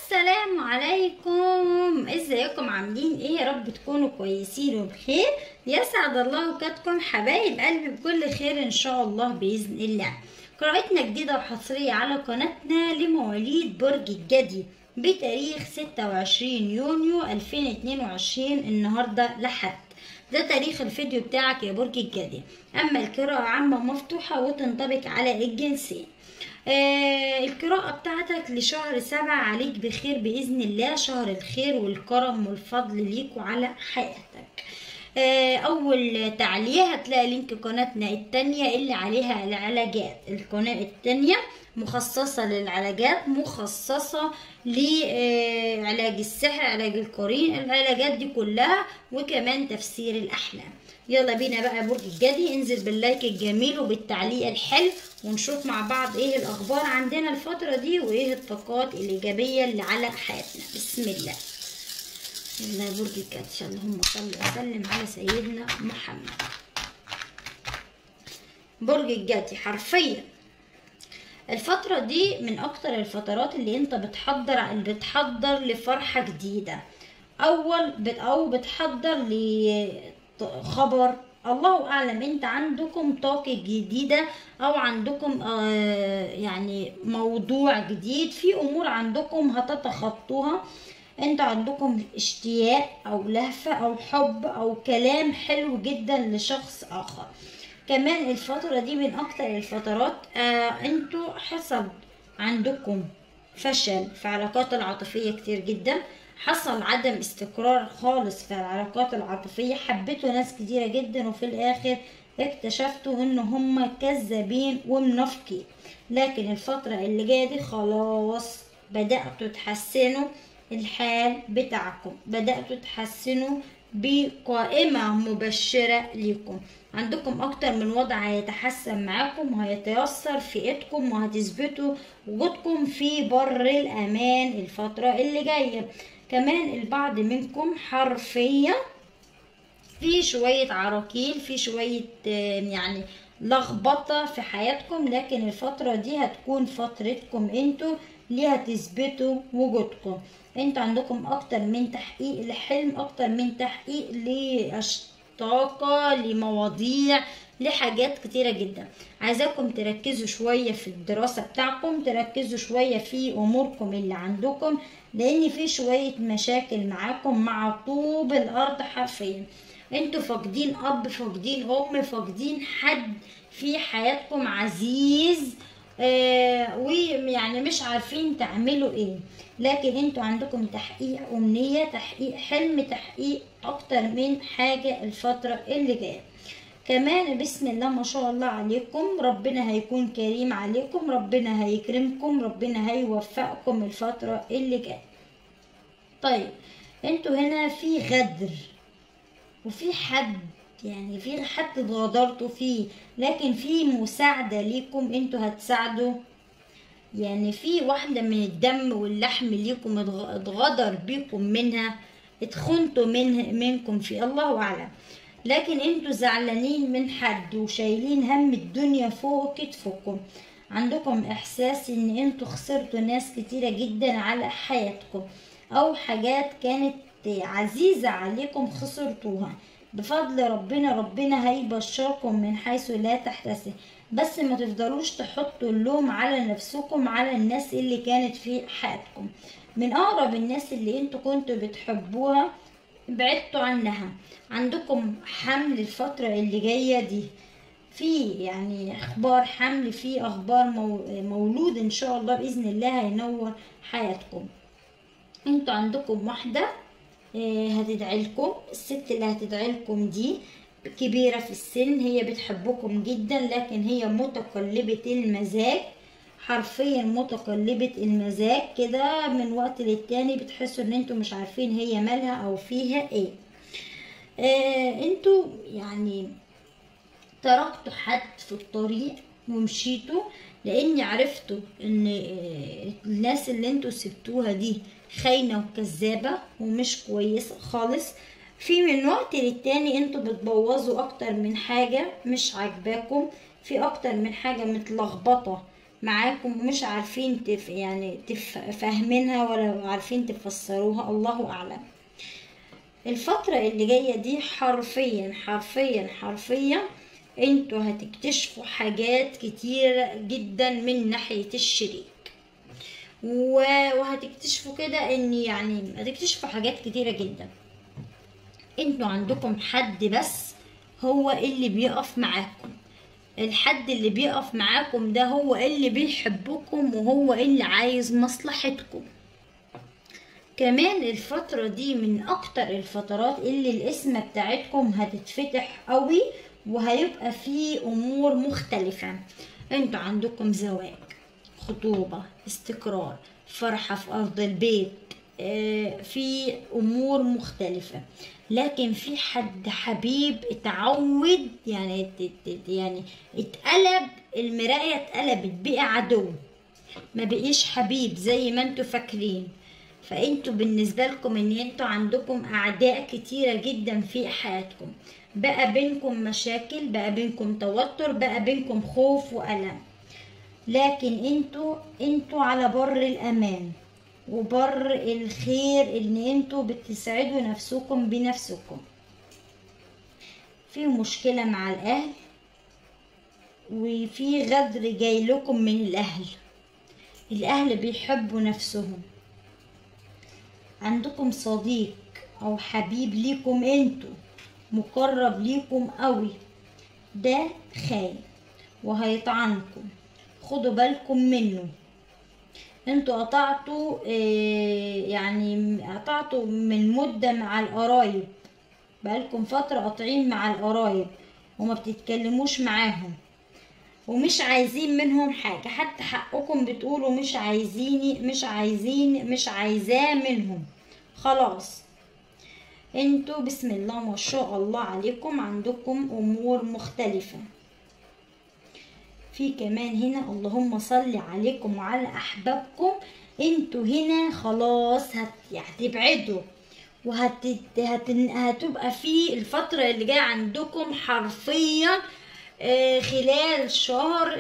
السلام عليكم، ازيكم؟ عاملين ايه؟ يا رب تكونوا كويسين وبخير. يسعد الله اوقاتكم حبايب قلبي بكل خير ان شاء الله باذن الله. قراءتنا جديده وحصريه على قناتنا لمواليد برج الجدي بتاريخ 26 يونيو 2022. النهارده لحد ده تاريخ الفيديو بتاعك يا برج الجدي. اما القراءه عامه مفتوحه وتنطبق على الجنسين. القراءة بتاعتك لشهر 7 عليك بخير بإذن الله، شهر الخير والكرم والفضل ليك وعلى حياتك. أول تعليق هتلاقي لينك قناتنا التانية اللي عليها العلاجات. القناة التانية مخصصة للعلاجات، مخصصة لعلاج السحر، علاج القرين، العلاجات دي كلها، وكمان تفسير الأحلام. يلا بينا بقى برج الجدي، انزل باللايك الجميل وبالتعليق الحلو ونشوف مع بعض ايه الاخبار عندنا الفترة دي وايه الطاقات الايجابية اللي على حياتنا. بسم الله. يلا يا برج الجدي، اللهم صل وسلم على سيدنا محمد. برج الجدي حرفيا الفترة دي من اكتر الفترات اللي انت بتحضر لفرحة جديدة، او بتحضر خبر، الله اعلم. انت عندكم طاقة جديدة او عندكم يعني موضوع جديد، في امور عندكم هتتخطوها. انت عندكم اشتياق او لهفة او حب او كلام حلو جدا لشخص اخر. كمان الفترة دي من اكتر الفترات انتوا حصل عندكم فشل في العلاقات العاطفية كتير جدا، حصل عدم استقرار خالص في العلاقات العاطفية، حبيتوا ناس كتيرة جدا وفي الاخر اكتشفتوا ان هم كذابين ومنافقين. لكن الفترة اللي جاية دي خلاص بدأتوا تحسنوا الحال بتاعكم، بدأتوا تحسنوا بقائمة مبشرة ليكم. عندكم اكتر من وضع هيتحسن معاكم وهيتيسر في ايدكم وهتثبتوا وجودكم في بر الامان الفترة اللي جاية. كمان البعض منكم حرفيا في شوية عراكيل، في شوية يعني لخبطة في حياتكم، لكن الفترة دي هتكون فترتكم انتوا اللي هتثبتوا وجودكم. انتوا عندكم اكتر من تحقيق لحلم، اكتر من تحقيق لطاقة، لمواضيع، لحاجات كتيرة جدا. عايزاكم تركزوا شوية في الدراسة بتاعكم، تركزوا شوية في اموركم اللي عندكم، لان في شوية مشاكل معاكم مع طوب الارض. حرفيا انتوا فاقدين اب، فاقدين ام، فاقدين حد في حياتكم عزيز، ويعني مش عارفين تعملوا ايه. لكن انتوا عندكم تحقيق امنية، تحقيق حلم، تحقيق اكتر من حاجة الفترة اللي جاية. كمان بسم الله ما شاء الله عليكم، ربنا هيكون كريم عليكم، ربنا هيكرمكم، ربنا هيوفقكم الفترة اللي جاية. طيب انتوا هنا في غدر وفي حد، يعني في حد اتغدرتوا فيه، لكن في مساعدة ليكم، انتوا هتساعدوا. يعني في واحدة من الدم واللحم ليكم اتغدر بيكم منها، اتخنتوا منكم في الله اعلم، لكن انتوا زعلانين من حد وشايلين هم الدنيا فوق كتفكم. عندكم احساس ان انتوا خسرتوا ناس كتيرة جدا على حياتكم، او حاجات كانت عزيزة عليكم خسرتوها. بفضل ربنا هيبشركم من حيث لا تحتسب، بس ما تفضلوش تحطوا اللوم على نفسكم، على الناس اللي كانت في حياتكم. من اقرب الناس اللي انتوا كنتوا بتحبوها بعدتوا عنها. عندكم حمل الفترة اللي جاية دي، في يعني اخبار حمل، في اخبار مولود ان شاء الله باذن الله هينور حياتكم. انتوا عندكم واحدة هتدعي لكم، الست اللي هتدعي لكم دي كبيرة في السن، هي بتحبكم جدا، لكن هي متقلبة المزاج، حرفيا متقلبة المزاج كده. من وقت للتاني بتحسوا ان انتوا مش عارفين هي مالها او فيها ايه. انتوا يعني تركتوا حد في الطريق ومشيتوا، لاني عرفتوا ان الناس اللي انتوا سبتوها دي خاينة وكذابة ومش كويسة خالص. في من وقت للتاني انتوا بتبوظوا اكتر من حاجة مش عاجباكم، في اكتر من حاجة متلخبطة معاكم ومش عارفين فاهمينها ولا عارفين تفسروها، الله اعلم. الفترة اللي جاية دي حرفيا حرفيا حرفيا انتوا هتكتشفوا حاجات كتيرة جدا من ناحية الشريك، وهتكتشفوا كده ان يعني هتكتشفوا حاجات كتيرة جدا. انتوا عندكم حد بس هو اللي بيقف معاكم، الحد اللي بيقف معاكم ده هو اللي بيحبكم وهو اللي عايز مصلحتكم. كمان الفترة دي من اكتر الفترات اللي القسمة بتاعتكم هتتفتح قوي، وهيبقى فيه امور مختلفة. انتوا عندكم زواج، خطوبة، استقرار، فرحة في ارض البيت، في امور مختلفة. لكن في حد حبيب اتعود يعني اتقلب المراية، اتقلبت بقى عدو، ما بقيش حبيب زي ما انتوا فاكرين. فانتوا بالنسبة لكم ان انتوا عندكم اعداء كتيرة جدا في حياتكم، بقى بينكم مشاكل، بقى بينكم توتر، بقى بينكم خوف وألم. لكن انتوا على بر الامان وبر الخير، ان انتوا بتسعدوا نفسكم بنفسكم. في مشكلة مع الاهل، وفي غدر جاي لكم من الاهل بيحبوا نفسهم. عندكم صديق او حبيب ليكم انتوا مقرب ليكم قوي، ده خاين وهيطعنكم، خدوا بالكم منه. انتوا قطعتوا قطعتوا من مدة مع القرايب، بقالكم فترة قاطعين مع القرايب وما بتتكلموش معاهم ومش عايزين منهم حاجة، حتى حقكم بتقولوا مش عايزاه منهم. خلاص انتوا بسم الله ما شاء الله عليكم عندكم امور مختلفة. في كمان هنا اللهم صل عليكم وعلى احبابكم، انتوا هنا خلاص هتبعدوا هتبقى في الفترة اللي جاية عندكم حرفيا خلال شهر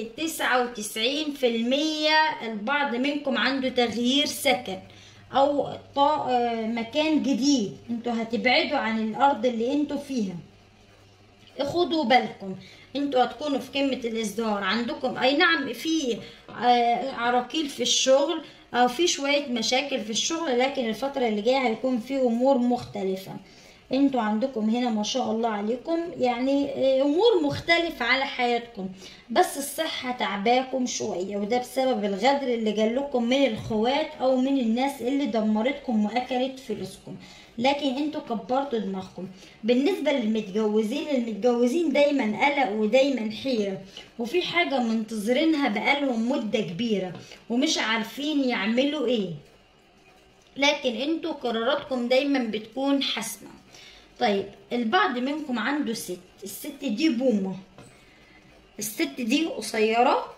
99% البعض منكم عنده تغيير سكن او مكان جديد. انتوا هتبعدوا عن الارض اللي انتوا فيها، خدوا بالكم. انتوا هتكونوا في قمة الازدهار، عندكم اي نعم في عراقيل في الشغل او في شوية مشاكل في الشغل، لكن الفترة اللي جاية هيكون في امور مختلفة. انتوا عندكم هنا ما شاء الله عليكم يعني امور مختلفة على حياتكم، بس الصحة تعباكم شوية، وده بسبب الغدر اللي جالكم من الخوات او من الناس اللي دمرتكم واكلت فلوسكم. لكن انتوا كبرتوا دماغكم. بالنسبة المتجوزين دايما قلق ودايما حيرة، وفي حاجة منتظرينها بقالهم مدة كبيرة ومش عارفين يعملوا ايه، لكن انتوا قراراتكم دايما بتكون حاسمة. طيب البعض منكم عنده الست دي بومة، الست دي قصيرة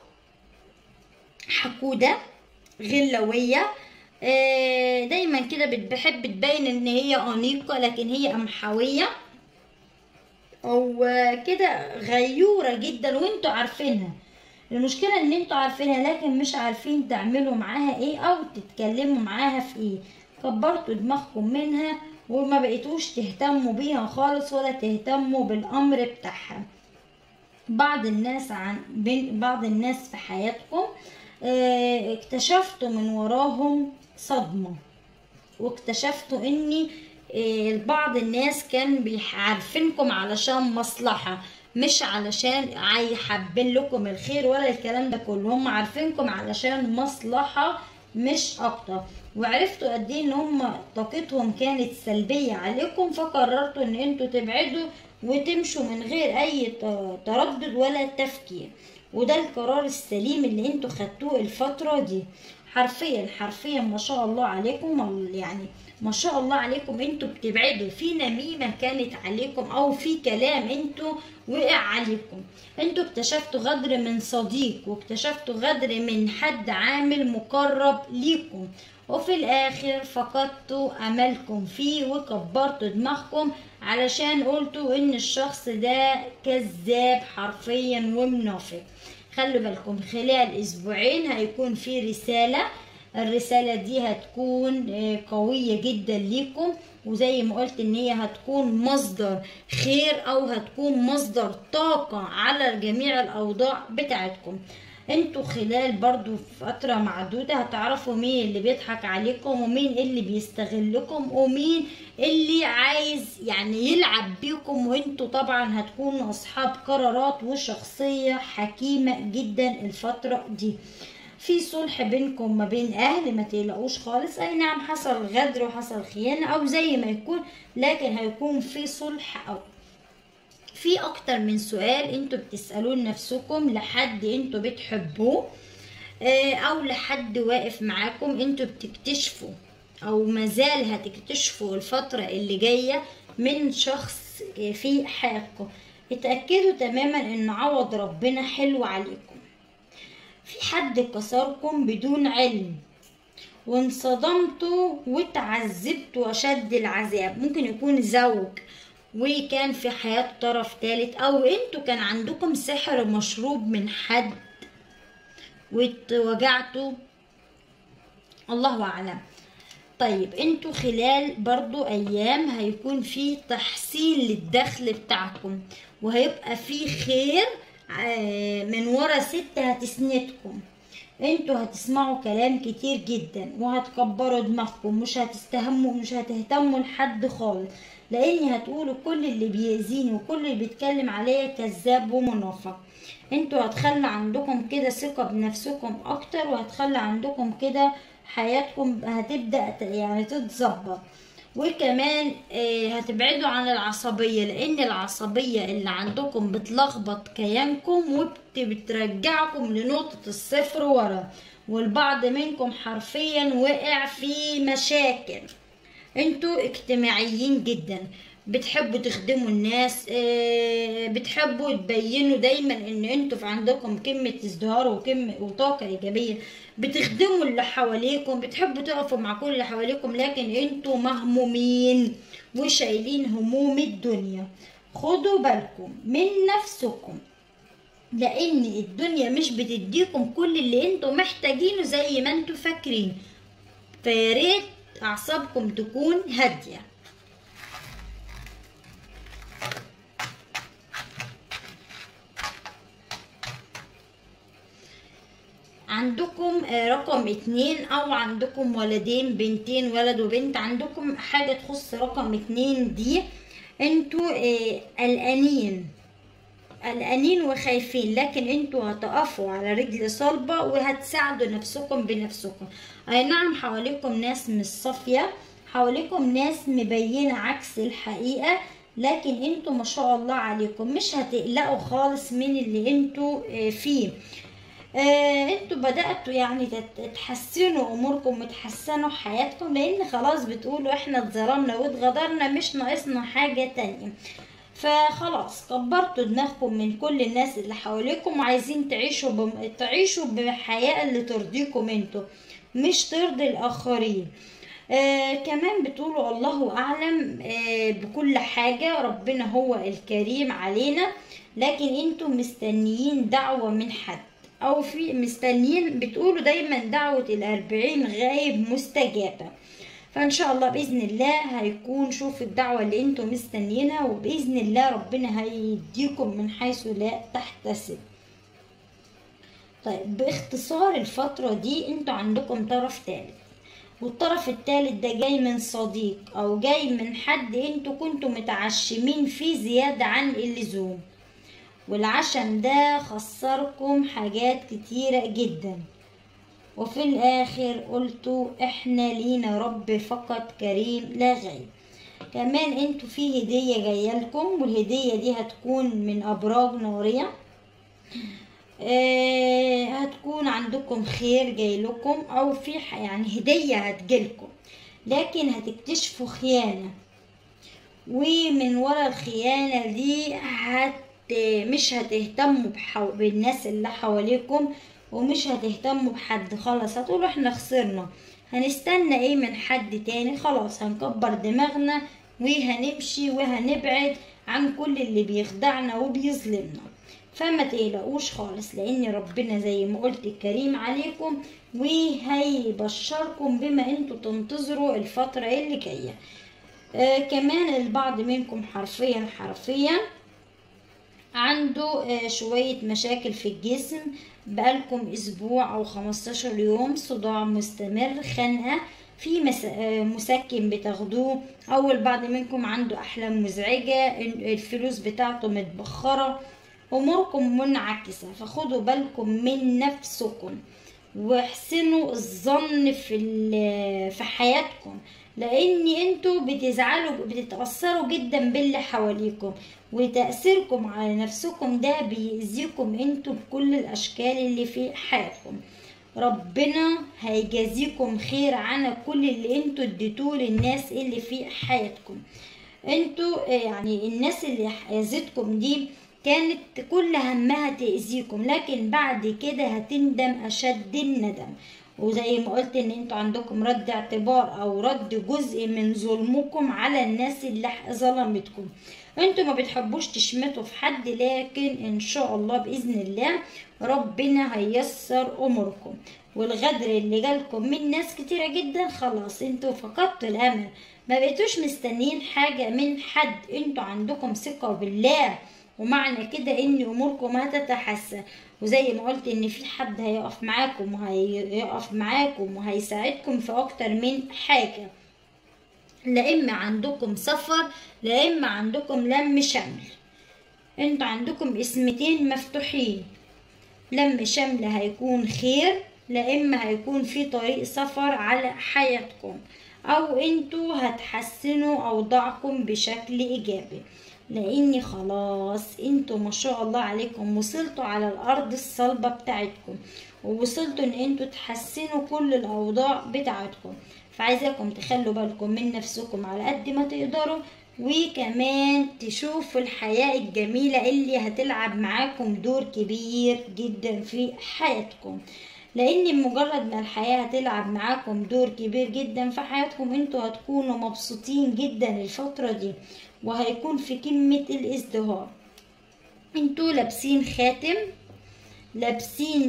حقودة غلوية، دايما كده بتحب تبين ان هي انيقة، لكن هي قمحوية او كده غيورة جدا وانتوا عارفينها. المشكلة ان انتوا عارفينها لكن مش عارفين تعملوا معاها ايه او تتكلموا معاها في ايه. كبرتوا دماغكم منها وما بقيتوش تهتموا بيها خالص ولا تهتموا بالامر بتاعها. بعض الناس في حياتكم اكتشفتوا من وراهم صدمة، واكتشفتوا ان بعض الناس كان عارفينكم علشان مصلحة، مش علشان حابين لكم الخير ولا الكلام ده كله، هم عارفينكم علشان مصلحة مش اكتر، وعرفتوا قد ايه ان هم طاقتهم كانت سلبية عليكم، فقررتوا ان انتوا تبعدوا وتمشوا من غير اي تردد ولا تفكير. وده القرار السليم اللي انتوا خدتوه الفترة دي. حرفيا ما شاء الله عليكم، يعني ما شاء الله عليكم انتوا بتبعدوا في نميمة كانت عليكم او في كلام انتوا وقع عليكم. انتوا اكتشفتوا غدر من صديق، واكتشفتوا غدر من حد عامل مقرب ليكم، وفي الاخر فقدتوا املكم فيه وكبرتوا دماغكم علشان قلتوا ان الشخص ده كذاب حرفيا ومنافق. خلوا بالكم خلال اسبوعين هيكون في رسالة، الرسالة دي هتكون قوية جدا ليكم، وزي ما قلت ان هي هتكون مصدر خير او هتكون مصدر طاقة على جميع الاوضاع بتاعتكم. انتوا خلال برضو فترة معدودة هتعرفوا مين اللي بيضحك عليكم ومين اللي بيستغلكم ومين اللي عايز يعني يلعب بيكم، وانتوا طبعا هتكونوا اصحاب قرارات وشخصية حكيمة جدا الفترة دي. في صلح بينكم ما بين اهل، ما تقلقوش خالص. اي نعم حصل غدر وحصل خيانة او زي ما يكون، لكن هيكون في صلح. او في اكتر من سؤال انتوا بتسألون نفسكم لحد انتوا بتحبوه او لحد واقف معاكم، انتوا بتكتشفوا او مازال هتكتشفوا الفترة اللي جاية من شخص في حياتكم. اتأكدوا تماما ان عوض ربنا حلو عليكم. في حد كسركم بدون علم وانصدمتوا وتعذبتوا وشد العذاب، ممكن يكون زوج وكان في حياة طرف ثالث، او انتوا كان عندكم سحر مشروب من حد واتوجعتوا، الله اعلم. طيب انتوا خلال برضو ايام هيكون في تحسين للدخل بتاعكم، وهيبقى في خير من ورا ست هتسندكم. انتوا هتسمعوا كلام كتير جدا وهتكبروا دماغكم، مش هتهتموا لحد خالص، لان هتقولوا كل اللي بيأذيني وكل اللي بيتكلم عليا كذاب ومنافق. انتوا هتخلي عندكم كده ثقة بنفسكم اكتر، وهتخلي عندكم كده حياتكم هتبدأ يعني تتظبط. وكمان هتبعدوا عن العصبية، لان العصبية اللي عندكم بتلخبط كيانكم وبترجعكم لنقطة الصفر ورا، والبعض منكم حرفيا وقع في مشاكل. انتوا اجتماعيين جدا، بتحبوا تخدموا الناس، بتحبوا تبينوا دايما ان انتوا في عندكم كلمة ازدهار وطاقة ايجابية، بتخدموا اللي حواليكم، بتحبوا تقفوا مع كل اللي حواليكم، لكن انتوا مهمومين وشايلين هموم الدنيا. خدوا بالكم من نفسكم، لان الدنيا مش بتديكم كل اللي انتوا محتاجينه زي ما انتوا فاكرين، فياريت اعصابكم تكون هادية. عندكم رقم 2 او عندكم ولدين بنتين، ولد وبنت، عندكم حاجة تخص رقم 2 دي. انتوا قلقانين وخايفين، لكن انتوا هتقفوا على رجل صلبة وهتساعدوا نفسكم بنفسكم. اي نعم حواليكم ناس مش صافية، حواليكم ناس مبينة عكس الحقيقة، لكن انتوا ما شاء الله عليكم مش هتقلقوا خالص من اللي انتوا فيه. انتوا بدأتوا يعني تحسنوا اموركم وتحسنوا حياتكم، لان خلاص بتقولوا احنا اتظلمنا واتغدرنا، مش ناقصنا حاجة تانية. فخلاص كبرتوا دماغكم من كل الناس اللي حواليكم، وعايزين تعيشوا بحياة اللي ترضيكم انتوا مش ترضي الاخرين. كمان بتقولوا الله اعلم بكل حاجة، ربنا هو الكريم علينا، لكن انتوا مستنيين دعوة من حد، او في مستنيين، بتقولوا دايما دعوة 40 غايب مستجابة. فان شاء الله باذن الله هيكون شوف الدعوة اللي انتم مستنيينها، وباذن الله ربنا هيديكم من حيث لا تحتسب. طيب باختصار الفترة دي انتوا عندكم طرف ثالث، والطرف الثالث ده جاي من صديق او جاي من حد انتوا كنتوا متعشمين فيه زيادة عن اللزوم، والعشم ده خسركم حاجات كتيرة جدا، وفي الاخر قلتوا احنا لينا رب فقط كريم لا غير. كمان انتوا في هدية جاية لكم، والهدية دي هتكون من ابراج نارية، هتكون عندكم خير جاي لكم، او في يعني هدية هتجيلكم، لكن هتكتشفوا خيانة، ومن ورا الخيانة دي مش هتهتموا بالناس اللي حواليكم، ومش هتهتموا بحد، خلاص هتقولوا احنا خسرنا، هنستنى ايه من حد تاني، خلاص هنكبر دماغنا وهنمشي وهنبعد عن كل اللي بيخدعنا وبيظلمنا. فما تقلقوش خالص، لان ربنا زي ما قلت كريم عليكم وهيبشركم بما انتوا تنتظروا الفترة اللي جاية. كمان البعض منكم حرفيا عنده شوية مشاكل في الجسم، بقالكم اسبوع او 15 يوم، صداع مستمر، خنقة، في مسكن بتاخدوه، او البعض منكم عنده احلام مزعجة، الفلوس بتاعته متبخرة، اموركم منعكسة. فخدوا بالكم من نفسكم واحسنوا الظن في حياتكم، لان انتوا بتتأثروا جدا باللي حواليكم، وتأثيركم على نفسكم ده بيأذيكم انتوا بكل الاشكال اللي في حياتكم. ربنا هيجازيكم خير عن كل اللي انتوا اديتوه للناس اللي في حياتكم. انتوا يعني الناس اللي اذتكم دي كانت كل همها تأذيكم، لكن بعد كده هتندم اشد الندم. وزي ما قلت ان انتوا عندكم رد اعتبار او رد جزء من ظلمكم على الناس اللي ظلمتكم. انتوا ما بتحبوش تشمتوا في حد، لكن ان شاء الله باذن الله ربنا هيسر اموركم. والغدر اللي جالكم من ناس كتيرة جدا خلاص انتوا فقدتوا الامل، ما بقيتوش مستنيين حاجة من حد، انتوا عندكم ثقة بالله، ومعنى كده ان اموركم هتتحسن. وزي ما قلت ان في حد هيقف معاكم وهيساعدكم في اكتر من حاجة، لا اما عندكم سفر، لا اما عندكم لم شمل. انتوا عندكم اسمتين مفتوحين، لم شمل هيكون خير، لا اما هيكون في طريق سفر على حياتكم، او انتوا هتحسنوا اوضاعكم بشكل ايجابي، لاني خلاص انتوا ما شاء الله عليكم وصلتوا على الارض الصلبة بتاعتكم، ووصلتوا ان انتوا تحسنوا كل الاوضاع بتاعتكم. فعايزاكم تخلوا بالكم من نفسكم على قد ما تقدروا، وكمان تشوفوا الحياة الجميلة اللي هتلعب معاكم دور كبير جدا في حياتكم، لان مجرد ما الحياة هتلعب معاكم دور كبير جدا في حياتكم انتوا هتكونوا مبسوطين جدا الفترة دي، وهيكون في قمة الازدهار. انتوا لابسين خاتم، لابسين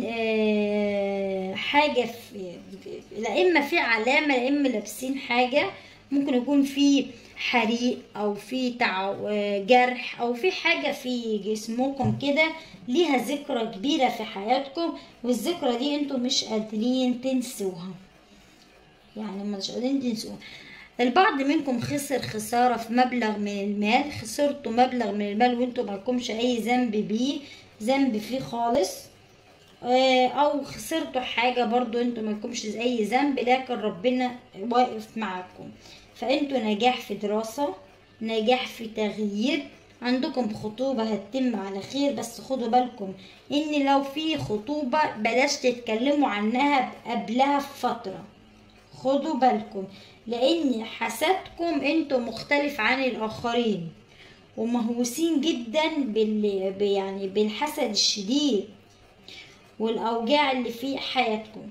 حاجة لا اما في علامة، لا اما لابسين حاجة ممكن يكون في حريق او في جرح او في حاجة في جسمكم كده ليها ذكرى كبيرة في حياتكم، والذكرى دي انتوا مش قادرين تنسوها، يعني مش قادرين تنسوها. البعض منكم خسر خسارة في مبلغ من المال، خسرتوا مبلغ من المال وانتوا مالكمش اي ذنب فيه خالص، او خسرتوا حاجة برضو انتوا مالكمش اي ذنب، لكن ربنا واقف معاكم. فانتوا نجاح في دراسة، نجاح في تغيير، عندكم خطوبة هتتم على خير، بس خدوا بالكم ان لو في خطوبة بلاش تتكلموا عنها قبلها بفترة، خدوا بالكم، لان حسدكم انتوا مختلف عن الاخرين، ومهووسين جدا يعني بالحسد الشديد والاوجاع اللي في حياتكم.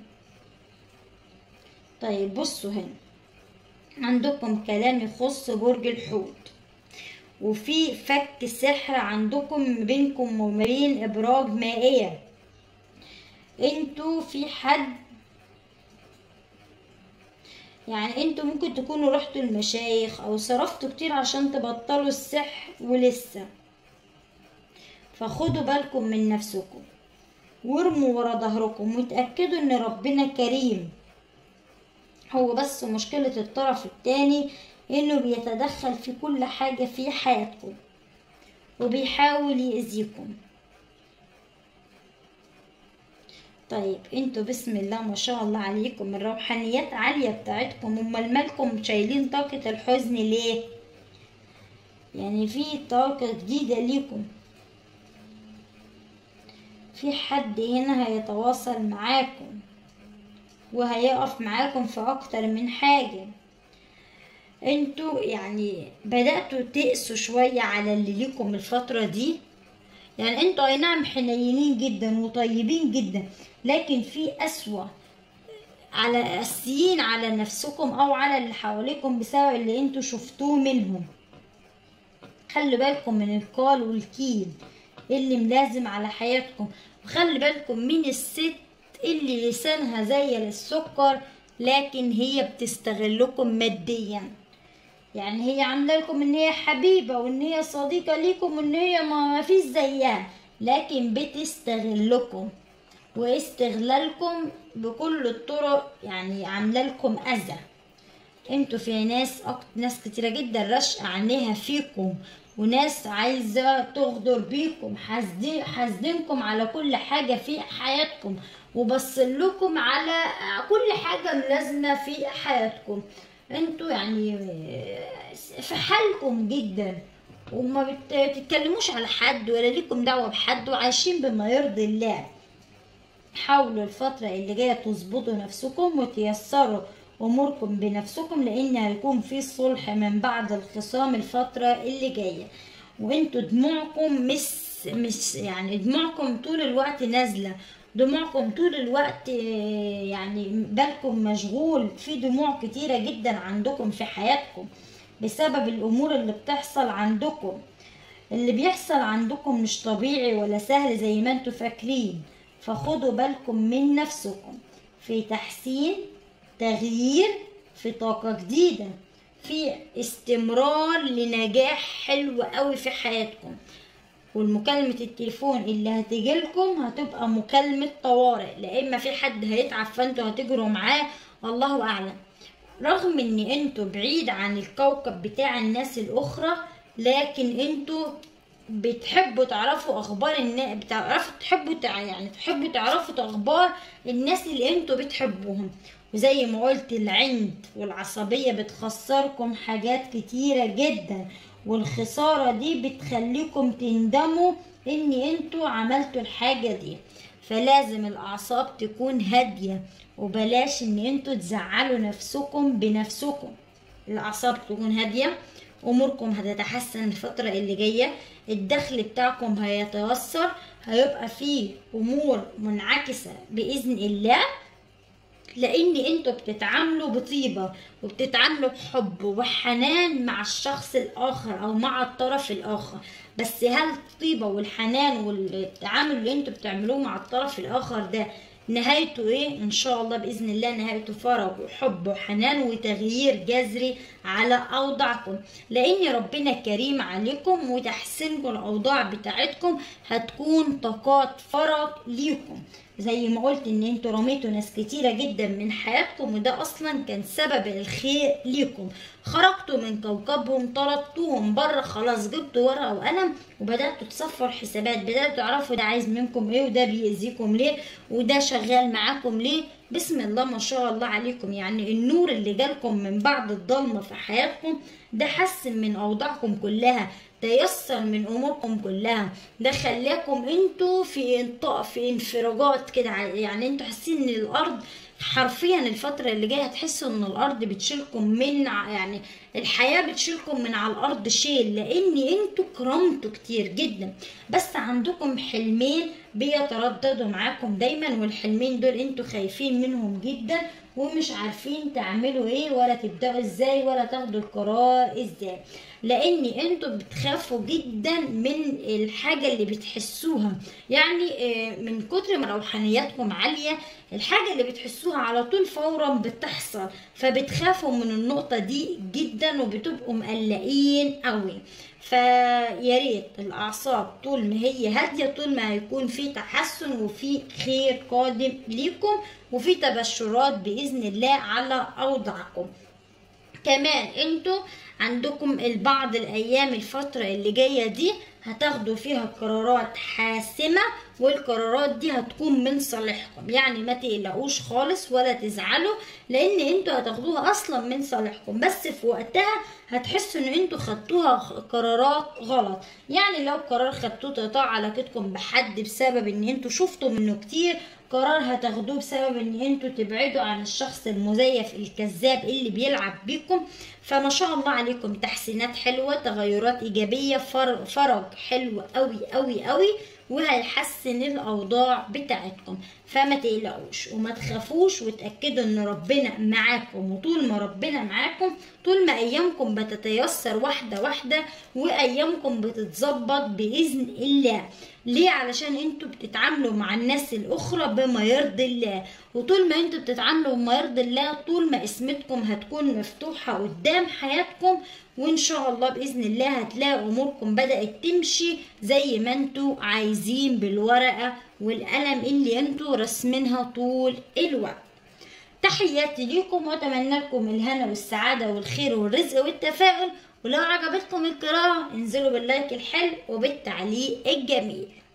طيب بصوا هنا، عندكم كلام يخص برج الحوت، وفي فك سحر عندكم بينكم وما بين ابراج مائية. انتوا في حد يعني انتوا ممكن تكونوا رحتوا المشايخ او صرفتوا كتير عشان تبطلوا السحر ولسه، فخدوا بالكم من نفسكم وارموا ورا ظهركم وتأكدوا ان ربنا كريم. هو بس مشكلة الطرف التاني انه بيتدخل في كل حاجة في حياتكم وبيحاول يأذيكم. طيب انتوا بسم الله ما شاء الله عليكم الروحانيات عالية بتاعتكم، امال مالكم شايلين طاقة الحزن ليه؟ يعني في طاقة جديدة ليكم، في حد هنا هيتواصل معاكم وهيقف معاكم في اكتر من حاجة. انتوا يعني بدأتوا تقسوا شوية على اللي ليكم الفترة دي، يعني انتوا اي نعم حنينين جدا وطيبين جدا، لكن في قسوة قاسيين على نفسكم او على اللي حواليكم بسبب اللي انتوا شفتوه منهم. خلوا بالكم من القال والكيل، اللي ملازم على حياتكم. وخلي بالكم من الست اللي لسانها زي السكر لكن هي بتستغلكم ماديا. يعني هي عامله لكم ان هي حبيبه وان هي صديقه ليكم وان هي ما فيش زيها، لكن بتستغلكم، واستغلالكم بكل الطرق يعني عامله لكم اذى. انتوا في ناس كتيره جدا رشقه عينيها فيكم، وناس عايزه تغدر بيكم، حاسدينكم على كل حاجه في حياتكم، وبصلكم على كل حاجه لازمه في حياتكم. انتوا يعني في حالكم جدا، وما بتتكلموش على حد ولا ليكم دعوه بحد، وعايشين بما يرضي الله. حاولوا الفتره اللي جايه تظبطوا نفسكم وتيسروا اموركم بنفسكم، لان هيكون في صلح من بعد الخصام الفتره اللي جايه. وانتوا دموعكم مش يعني دموعكم طول الوقت نازله، دموعكم طول الوقت يعني بالكم مشغول في دموع كتيره جدا عندكم في حياتكم بسبب الامور اللي بتحصل عندكم. اللي بيحصل عندكم مش طبيعي ولا سهل زي ما انتوا فاكرين، فخدوا بالكم من نفسكم في تحسين، تغيير، في طاقة جديدة، في استمرار لنجاح حلو قوي في حياتكم. والمكالمة التليفون اللي هتجيلكم هتبقى مكالمة طوارئ، لا اما في حد هيتعب فانتوا هتجروا معاه، الله اعلم. رغم ان انتوا بعيد عن الكوكب بتاع الناس الاخرى، لكن انتوا بتحبوا تعرفوا اخبار الناس، تحبوا تعرفوا اخبار الناس اللي انتوا بتحبوهم. وزي ما قلت العند والعصبية بتخسركم حاجات كتيرة جدا، والخسارة دي بتخليكم تندموا ان انتوا عملتوا الحاجة دي. فلازم الاعصاب تكون هادية، وبلاش ان انتوا تزعلوا نفسكم بنفسكم. الاعصاب تكون هادية، اموركم هتتحسن الفترة اللي جاية، الدخل بتاعكم هيتوسر، هيبقى فيه امور منعكسة باذن الله، لان انتوا بتتعاملوا بطيبة وبتتعاملوا بحب وحنان مع الشخص الاخر او مع الطرف الاخر. بس هل الطيبة والحنان والتعامل اللي انتوا بتعملوه مع الطرف الاخر ده نهايته ايه؟ ان شاء الله باذن الله نهايته فرج وحب وحنان وتغيير جذري على اوضاعكم، لان ربنا كريم عليكم، وتحسينكم الاوضاع بتاعتكم هتكون طاقات فرج ليكم. زي ما قلت ان انتوا رميتوا ناس كتيرة جدا من حياتكم، وده اصلا كان سبب الخير ليكم. خرجتوا من كوكبهم، طردتوهم بره، خلاص جبتوا ورقة وقلم وبدأتوا تصفوا حسابات، بدأتوا تعرفوا ده عايز منكم ايه، وده بيأذيكم ليه، وده شغال معاكم ليه. بسم الله ما شاء الله عليكم. يعني النور اللي جالكم من بعد الضلمة في حياتكم ده حسن من اوضاعكم كلها، تيسر من اموركم كلها، ده خلاكم انتوا في انفراجات كده. يعني انتوا حاسين ان الارض حرفيا الفترة اللي جاية هتحسوا ان الارض بتشيلكم من يعني الحياة بتشيلكم من على الارض شيل، لان انتوا كرمتوا كتير جدا، بس عندكم حلمين بيترددوا معاكم دايما، والحلمين دول انتوا خايفين منهم جدا ومش عارفين تعملوا ايه ولا تبدأوا ازاي ولا تاخدوا القرار ازاي، لان انتوا بتخافوا جدا من الحاجة اللي بتحسوها. يعني من كتر ما روحانياتكم عالية، الحاجة اللي بتحسوها على طول فورا بتحصل، فبتخافوا من النقطة دي جدا وبتبقوا مقلقين قوي. فياريت الاعصاب طول ما هي هادية، طول ما هيكون في تحسن وفي خير قادم ليكم وفي تبشرات باذن الله على اوضاعكم. كمان انتوا عندكم البعض الايام الفترة اللي جاية دي هتاخدوا فيها قرارات حاسمة، والقرارات دي هتكون من صالحكم. يعني ما تقلقوش خالص ولا تزعلوا، لان انتوا هتاخدوها اصلا من صالحكم، بس في وقتها هتحسوا ان انتوا خدتوها قرارات غلط. يعني لو قرار خدتوه تقطع علاقتكم بحد بسبب ان انتوا شفتوا منه كتير، قرار هتاخدوه بسبب ان انتوا تبعدوا عن الشخص المزيف الكذاب اللي بيلعب بيكم. فما شاء الله عليكم تحسينات حلوة، تغيرات ايجابية، فرج حلو قوي قوي قوي، وهيحسن الاوضاع بتاعتكم. فما تقلقوش وما تخافوش، وتأكدوا ان ربنا معاكم، وطول ما ربنا معاكم طول ما ايامكم بتتيسر واحدة واحدة، وايامكم بتتظبط باذن الله. ليه؟ علشان انتوا بتتعاملوا مع الناس الاخرى بما يرضي الله، وطول ما انتوا بتتعاملوا بما يرضي الله طول ما اسمتكم هتكون مفتوحة قدام حياتكم، وان شاء الله باذن الله هتلاقوا اموركم بدأت تمشي زي ما انتوا عايزين بالورقة والقلم اللي انتوا رسمينها طول الوقت. تحياتي ليكم واتمنى لكم الهنا والسعادة والخير والرزق والتفاؤل، ولو عجبتكم القراءة انزلوا باللايك الحلو وبالتعليق الجميل.